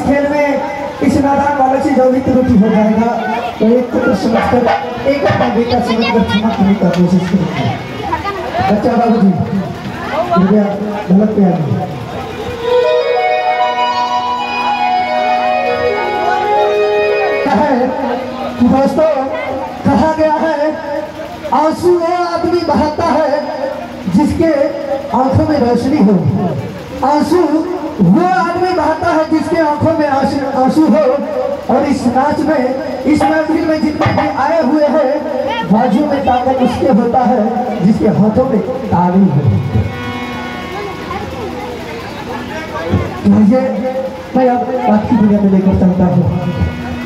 खेल में इस नादान वाले से जो भी त्रुटि हो जाएगा तो एक पुत्र समझकर एक अपना बेटा समझकर क्षमा करने का कोशिश करेंगे। बच्चा बाबू जी कृपया ढोलक पे आइए। दोस्तों कहा गया है आंसू वो आदमी बहाता है जिसके आंखों में रोशनी हो। आंसू वो आदमी बहाता है जिसके आंखों में आंसू हो। और इस नाच में इस महफिल में जितने भी आए हुए हैं बाजू में ताकत उसके होता है जिसके हाथों में ताली हो। मुझे मैं अब बात की दुनिया में लेकर चलता हूँ।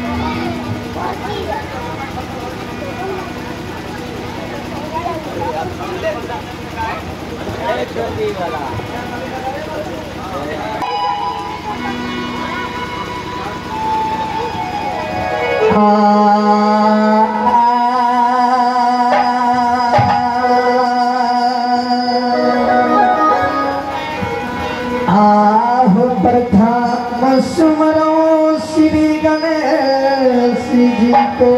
प्रथम सुमरो श्री गणेश जी को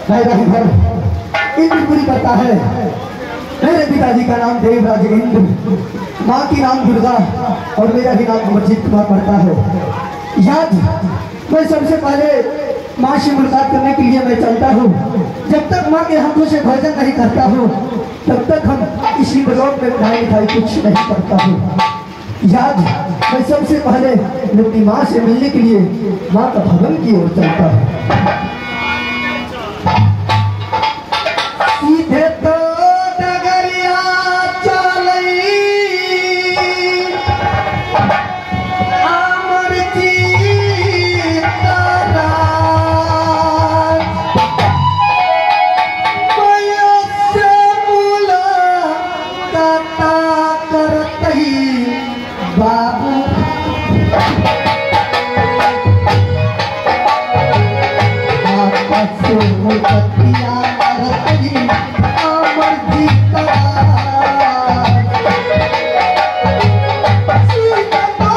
मेरा ही घर इंद्रपुरी करता है। मेरे पिताजी का नाम देवराज इंद्र, माँ की नाम दुर्गा और मेरा ही नाम अमरजीत कुमार पड़ता है। याद मैं सबसे पहले माँ से मुलाकात करने के लिए मैं चलता हूँ। जब तक माँ के हाथों से भोजन नहीं करता हूँ तब तक हम इसी ब्लॉक में पढ़ाई लिखाई कुछ नहीं करता हूँ। याद मैं सबसे पहले अपनी माँ से मिलने के लिए माँ का भवन की ओर चलता हूँ। सीधे तो डगरिया चलई अमरजीत राज, माया से मुलाकात करतई बाबू आपस में बतिया करतई अमरजीत राज। सीधा तो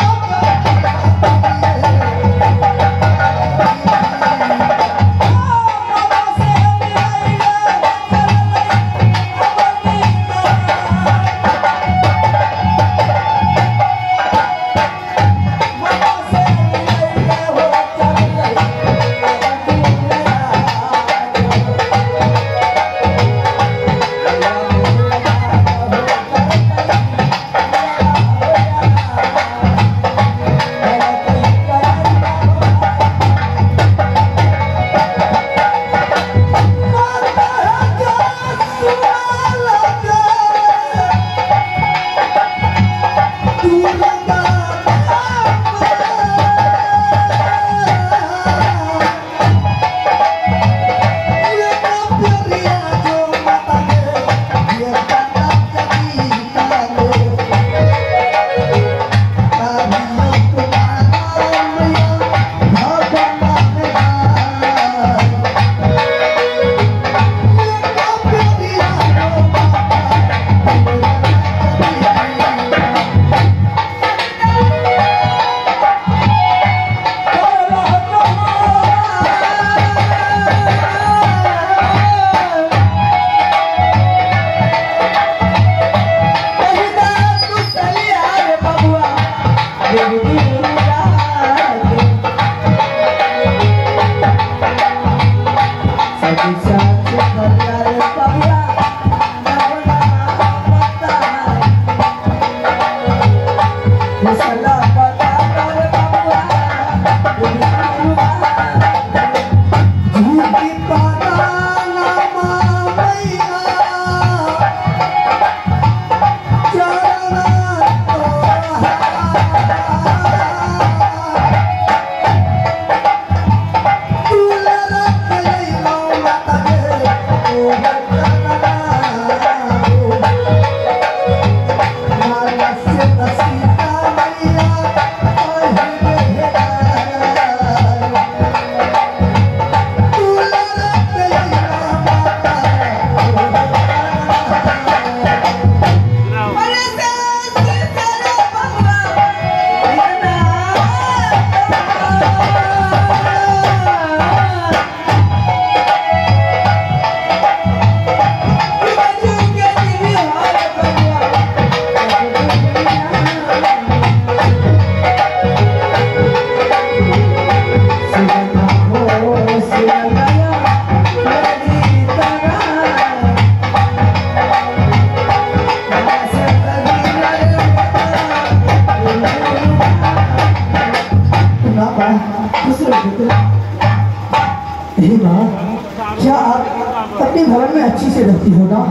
क्या आप अपने भवन में अच्छी से रहती हो ना?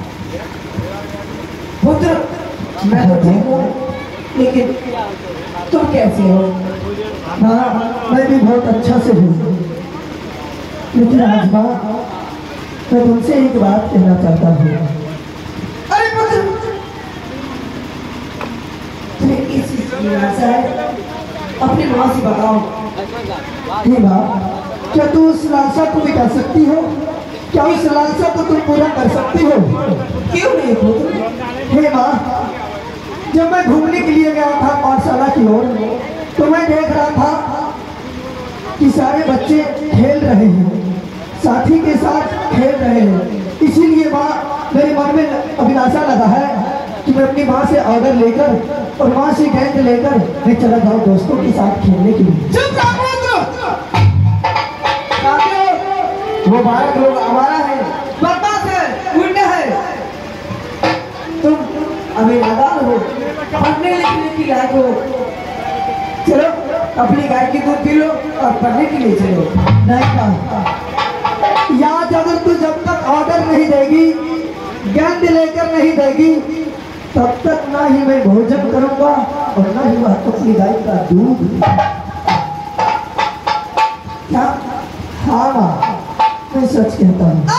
पुत्र मैं तो ठीक हूँ, लेकिन तुम कैसे हो? हाँ मैं भी बहुत अच्छा से हूँ, लेकिन आज माँ मैं तुमसे एक बात कहना चाहता हूँ। अरे पुत्र तुम्हें किस चीज की आशा है? अपनी माँ से बताओ। हे माँ, क्या तू उस लालसा को मिटा सकती हो? क्या उस लालसा को तुम पूरा कर सकती हो? क्यों नहीं पुत्र? हे माँ, जब मैं घूमने के लिए गया था पाठशाला की ओर, तो मैं देख रहा था कि सारे बच्चे खेल रहे हैं, साथी के साथ खेल रहे हैं। इसीलिए माँ मेरे मन में अभिलाषा लगा है कि मैं अपनी माँ से ऑर्डर लेकर और माँ से गेंद लेकर मैं चला जाऊँ दोस्तों के साथ खेलने के लिए। वो बालक लोग हमारा है, बदमाश है, उल्टा है। तुम अभी नादान हो, पढ़ने लिखने की लायक हो। चलो अपनी गाय की दूध पी लो और पढ़ने के लिए चलो। नहीं का याद, अगर तू जब तक ऑर्डर नहीं देगी, गेंद लेकर नहीं देगी, तब तक ना ही मैं भोजन करूंगा और ना ही वह अपनी गाय का दूध। क्या? हाँ माँ, मैं सच कहता हूँ।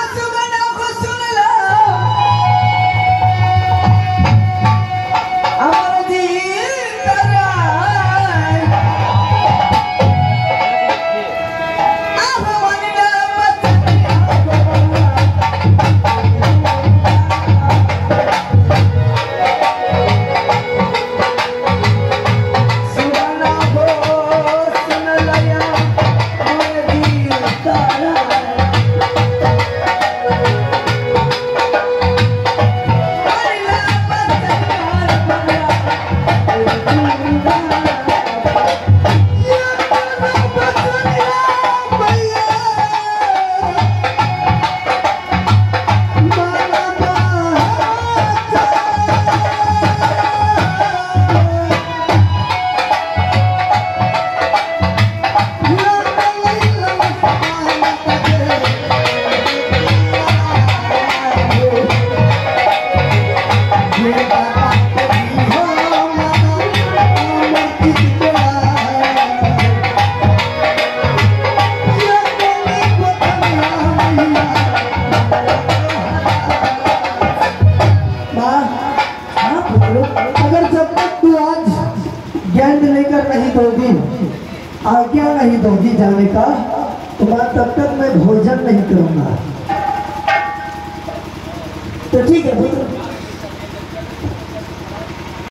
अगर जब तक तू आज गेंद लेकर नहीं दोगी, आज्ञा नहीं दोगी जाने का, तो मैं तब तक मैं भोजन नहीं करूंगा। तो ठीक है।